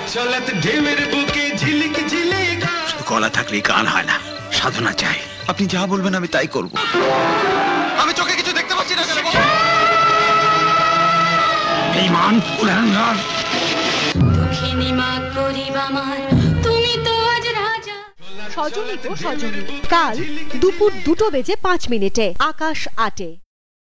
শুধু গলা থাকলেই গান হয় না, সাধনা চাই। আপনি যা বলবেন আমি তাই করব। আমি চোখে কিছু দেখতে পাচ্ছি না কেন? বেঈমান কুলাঙ্গার। দুঃখিনী মা গরিব আমার, তুমি তো আজ রাজা। সজনী কাল দুপুর 2:05 আকাশ 8-এ।